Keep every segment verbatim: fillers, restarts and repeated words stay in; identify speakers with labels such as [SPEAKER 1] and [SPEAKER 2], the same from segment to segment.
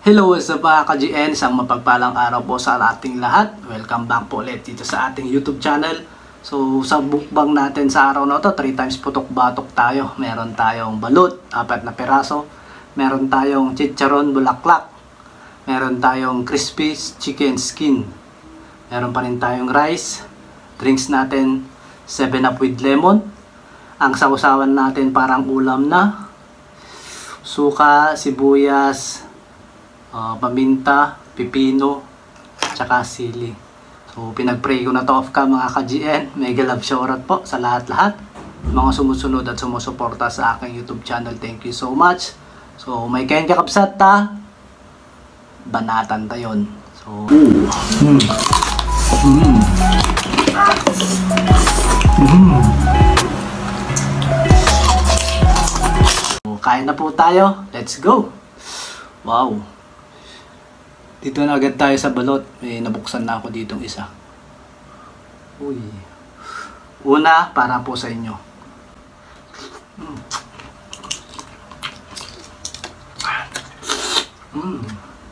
[SPEAKER 1] Hello, what's up mga ka-G N? Isang mapagpalang araw po sa ating lahat. Welcome back po ulit dito sa ating YouTube channel. So sa mukbang natin sa araw na to, three times putok-batok tayo. Meron tayong balut, apat na peraso. Meron tayong chicharon bulaklak. Meron tayong crispy chicken skin. Meron pa rin tayong rice. Drinks natin, seven up with lemon. Ang sausawan natin parang ulam na. Suka, sibuyas, Uh, paminta, pipino, tsaka sili. So, pinag-pray ko na to off ka mga ka-G N. Mega love shoutout po sa lahat-lahat. Mga sumusunod at sumusuporta sa aking YouTube channel. Thank you so much. So, may kain kakapsat ta. Banatan ta yun. So, mm. Mm. Mm. So, kain na po tayo. Let's go. Wow. Dito na agad tayo sa balot. May nabuksan na ako ditong isa. Uy. Una, para po sa inyo. Mm. Mm.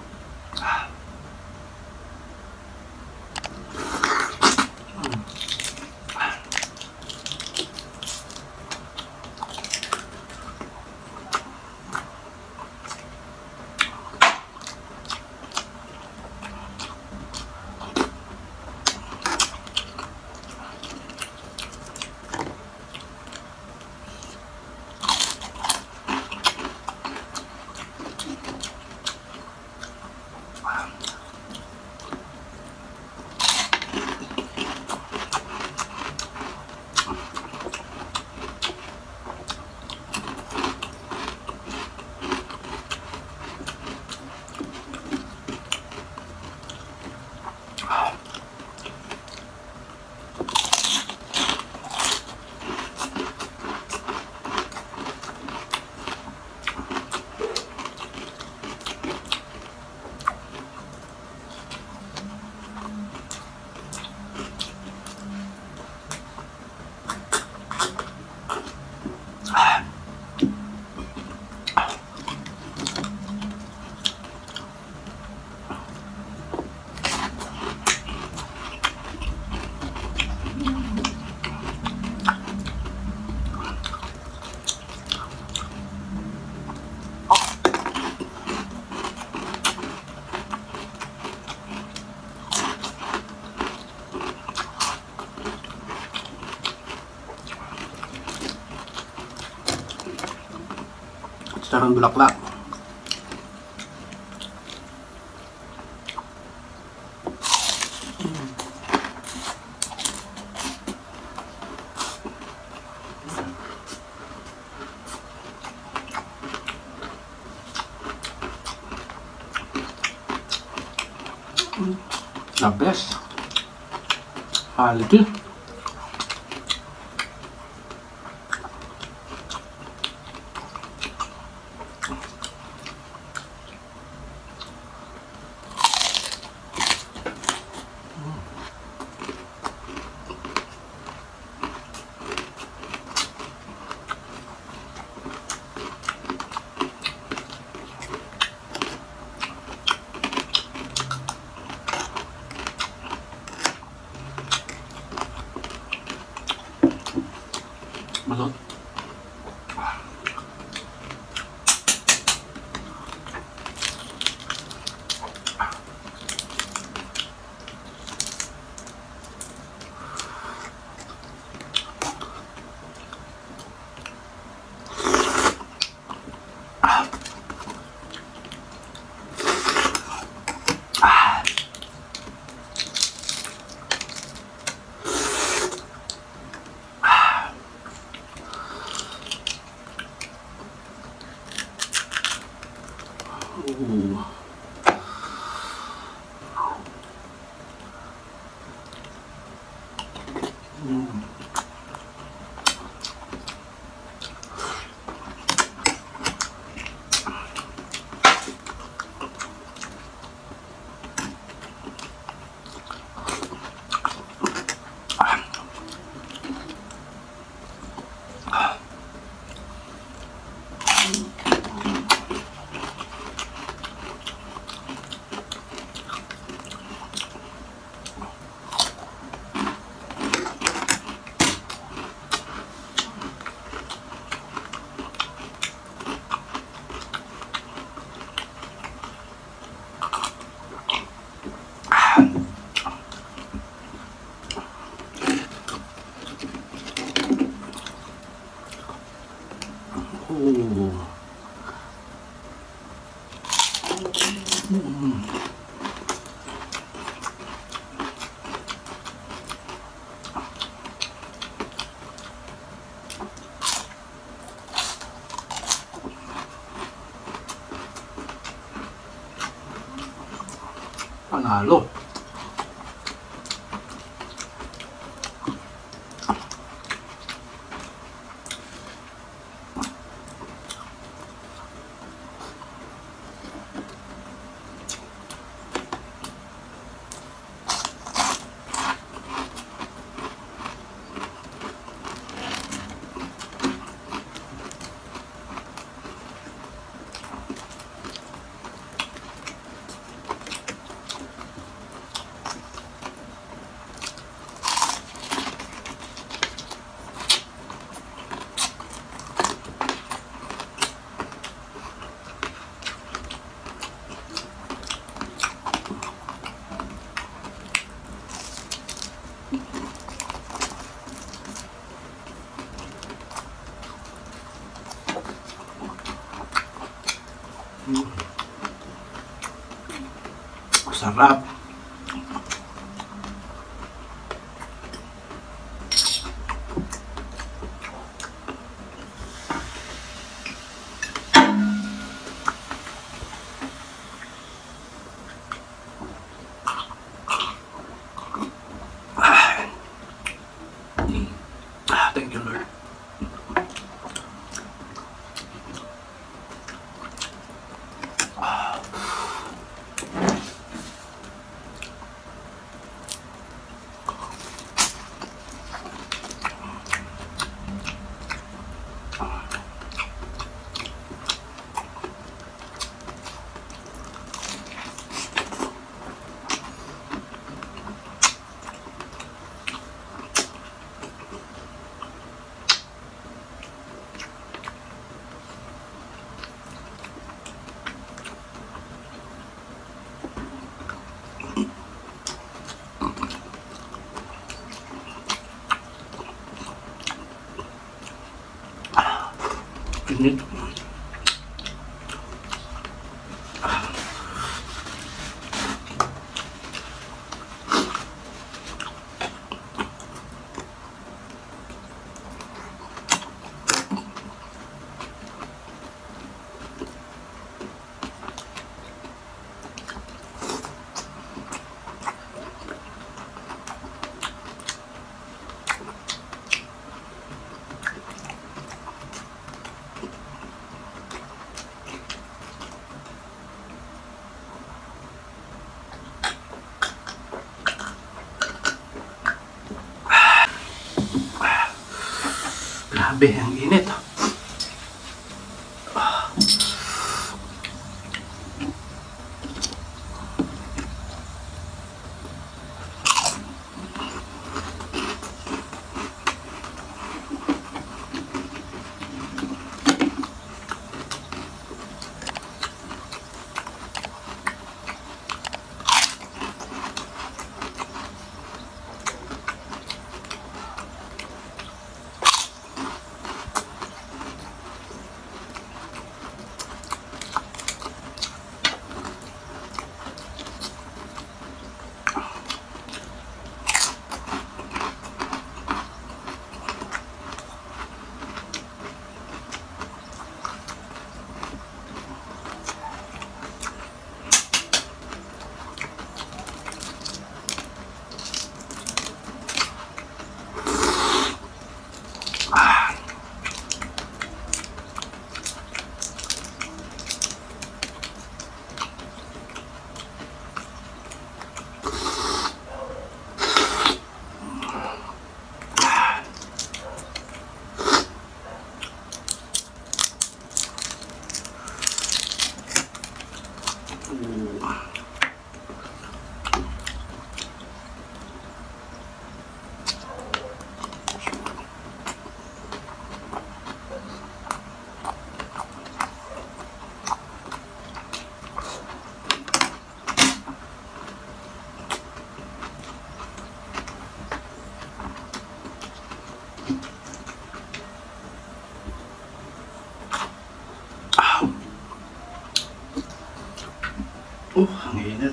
[SPEAKER 1] Chicharon bulaklak. The best. Quality. Balot. Ooh. Mm. Mm. Panalo. Sarap. Ah, thank you, Lord. Init. Grabe, ang init. Oh, ang init.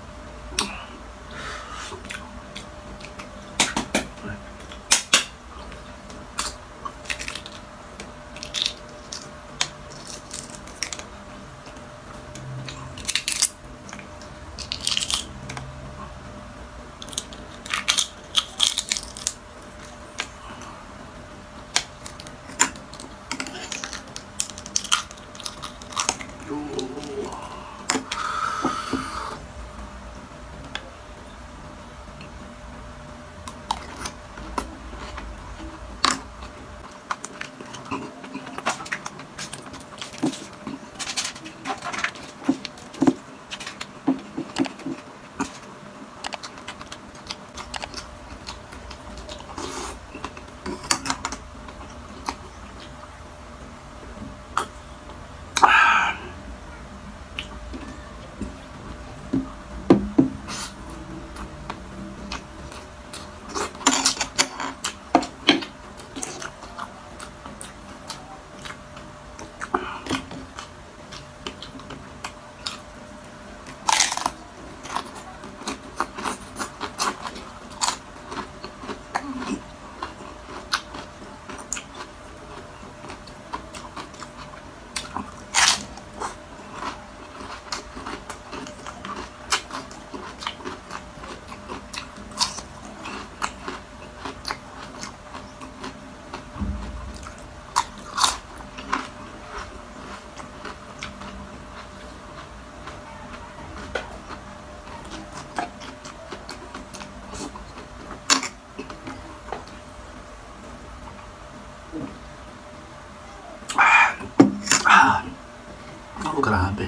[SPEAKER 1] Oh, grabe.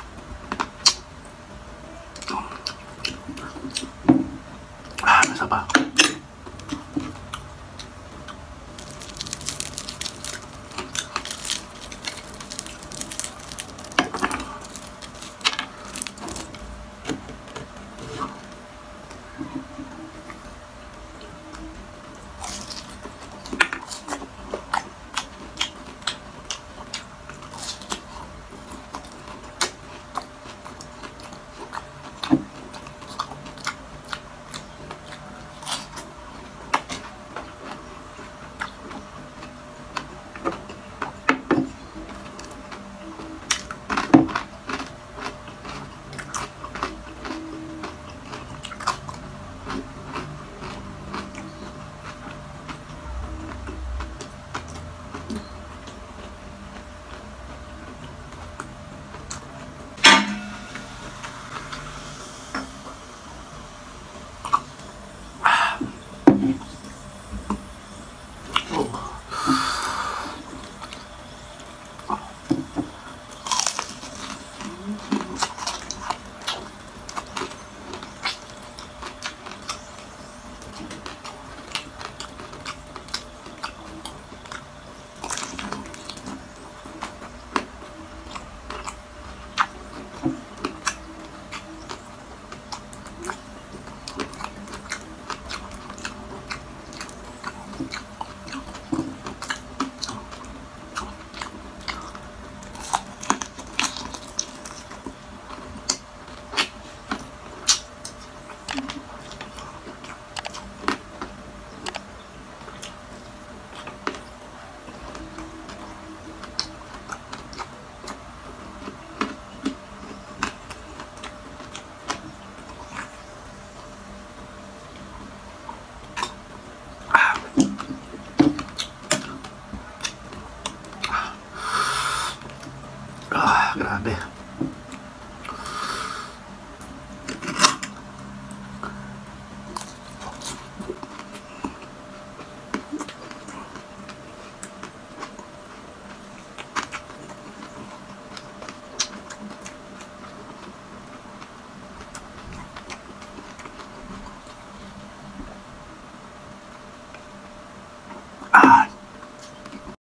[SPEAKER 1] Ah, nasa pa.